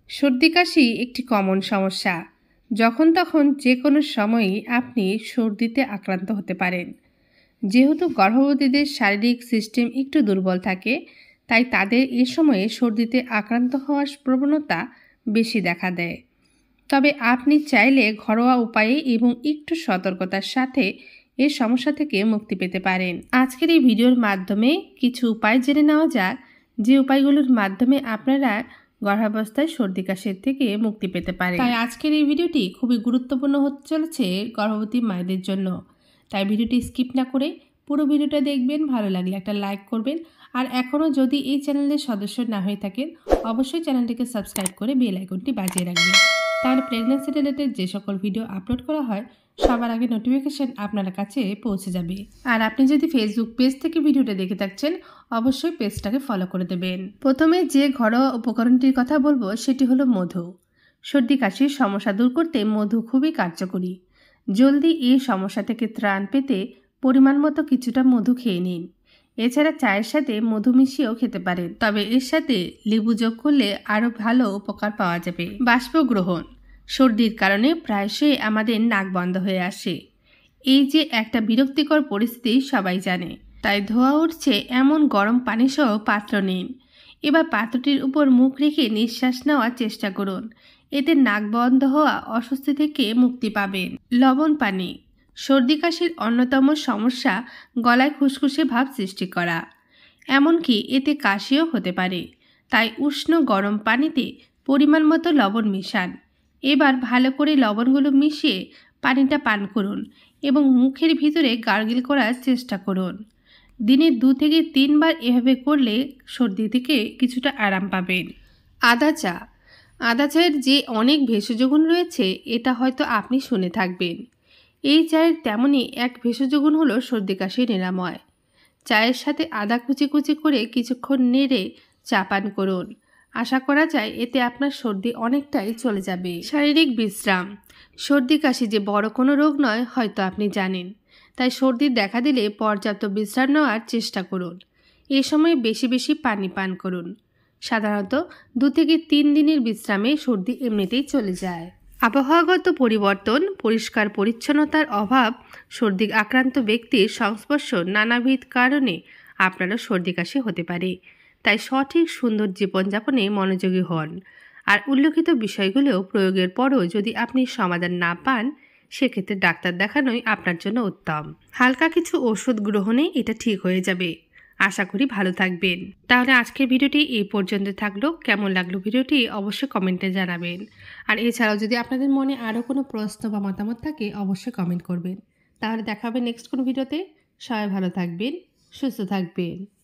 সর্দি কাশি একটি কমন সমস্যা। যখন তখন যে কোনো সময়ই আপনি সর্দিতে আক্রান্ত হতে পারেন। যেহেতু গর্ভবতীদের শারীরিক সিস্টেম একটু দুর্বল থাকে, তাই তাদের এ সময়ে সর্দিতে আক্রান্ত হওয়ার প্রবণতা বেশি দেখা দেয়। তবে আপনি চাইলে ঘরোয়া উপায়ে এবং একটু সতর্কতার সাথে এই সমস্যা থেকে মুক্তি পেতে পারেন। আজকের এই ভিডিওর মাধ্যমে কিছু উপায় জেনে নেওয়া যাক, যে উপায়গুলোর মাধ্যমে আপনারা গর্ভাবস্থায় সর্দি কাশির থেকে মুক্তি পেতে পারেন। তাই আজকের এই ভিডিওটি খুবই গুরুত্বপূর্ণ হতে চলেছে গর্ভবতী মায়েদের জন্য। তাই ভিডিওটি স্কিপ না করে পুরো ভিডিওটা দেখবেন। ভালো লাগলে একটা লাইক করবেন, আর এখনও যদি এই চ্যানেলের সদস্য না হয়ে থাকেন অবশ্যই চ্যানেলটিকে সাবস্ক্রাইব করে বেল আইকনটি বাজিয়ে রাখবেন। তাহলে প্রেগন্যান্সি রিলেটেড যে সকল ভিডিও আপলোড করা হয় সবার আগে নোটিফিকেশন আপনার কাছে পৌঁছে যাবে। আর আপনি যদি ফেসবুক পেজ থেকে ভিডিওটা দেখে থাকছেন অবশ্যই পেজটাকে ফলো করে দেবেন। প্রথমে যে ঘরোয়া উপকরণটির কথা বলবো সেটি হলো মধু। সর্দি কাশির সমস্যা দূর করতে মধু খুবই কার্যকরী। জলদি এই সমস্যা থেকে ত্রাণ পেতে পরিমাণ মতো কিছুটা মধু খেয়ে নিন। এছাড়া চায়ের সাথে মধু মিশিয়েও খেতে পারেন, তবে এর সাথে লেবু যোগ করলে আরও ভালো উপকার পাওয়া যাবে। বাষ্পগ্রহণ। সর্দির কারণে প্রায়শই আমাদের নাক বন্ধ হয়ে আসে। এই যে একটা বিরক্তিকর পরিস্থিতি সবাই জানে, তাই ধোয়া উঠছে এমন গরম পানিসহ পাত্র নিন। এবার পাত্রটির উপর মুখ রেখে নিঃশ্বাস নেওয়ার চেষ্টা করুন। এতে নাক বন্ধ হওয়া অস্বস্তি থেকে মুক্তি পাবেন। লবণ পানি। সর্দি কাশির অন্যতম সমস্যা গলায় খুসখুসে ভাব সৃষ্টি করা, এমনকি এতে কাশিও হতে পারে। তাই উষ্ণ গরম পানিতে পরিমাণ মতো লবণ মিশান। এবার ভালো করে লবণগুলো মিশিয়ে পানিটা পান করুন এবং মুখের ভিতরে গার্গিল করার চেষ্টা করুন। দিনে 2 থেকে 3 বার এভাবে করলে সর্দি থেকে কিছুটা আরাম পাবেন। আদা চা। আদা চায়ের যে অনেক ভেষজ গুণ রয়েছে এটা হয়তো আপনি শুনে থাকবেন। এই চায়ের তেমনই এক ভেষজ গুণ হলো সর্দি কাশি নিরাময়। চায়ের সাথে আদা কুচি কুচি করে কিছুক্ষণ নেড়ে চা পান করুন। আশা করা যায় এতে আপনার সর্দি অনেকটাই চলে যাবে। শারীরিক বিশ্রাম। সর্দি কাশি যে বড় কোনো রোগ নয় হয়তো আপনি জানেন, তাই সর্দির দেখা দিলে পর্যাপ্ত বিশ্রাম নেওয়ার চেষ্টা করুন। এ সময় বেশি বেশি পানি পান করুন। সাধারণত 2 থেকে 3 দিনের বিশ্রামে সর্দি এমনিতেই চলে যায়। আবহাওয়াগত পরিবর্তন, পরিষ্কার পরিচ্ছন্নতার অভাব, সর্দি আক্রান্ত ব্যক্তির সংস্পর্শ নানাবিধ কারণে আপনারও সর্দি কাশি হতে পারে। তাই সঠিক সুন্দর জীবনযাপনে মনোযোগী হন। আর উল্লেখিত বিষয়গুলো প্রয়োগের পরও যদি আপনি সমাধান না পান সেক্ষেত্রে ডাক্তার দেখানোই আপনার জন্য উত্তম। হালকা কিছু ওষুধ গ্রহণে এটা ঠিক হয়ে যাবে। আশা করি ভালো থাকবেন। তাহলে আজকের ভিডিওটি এই পর্যন্ত থাকলো। কেমন লাগলো ভিডিওটি অবশ্যই কমেন্টে জানাবেন। আর এছাড়াও যদি আপনাদের মনে আরও কোনো প্রশ্ন বা মতামত থাকে অবশ্যই কমেন্ট করবেন। তাহলে দেখা হবে নেক্সট কোনো ভিডিওতে। সবাই ভালো থাকবেন, সুস্থ থাকবেন।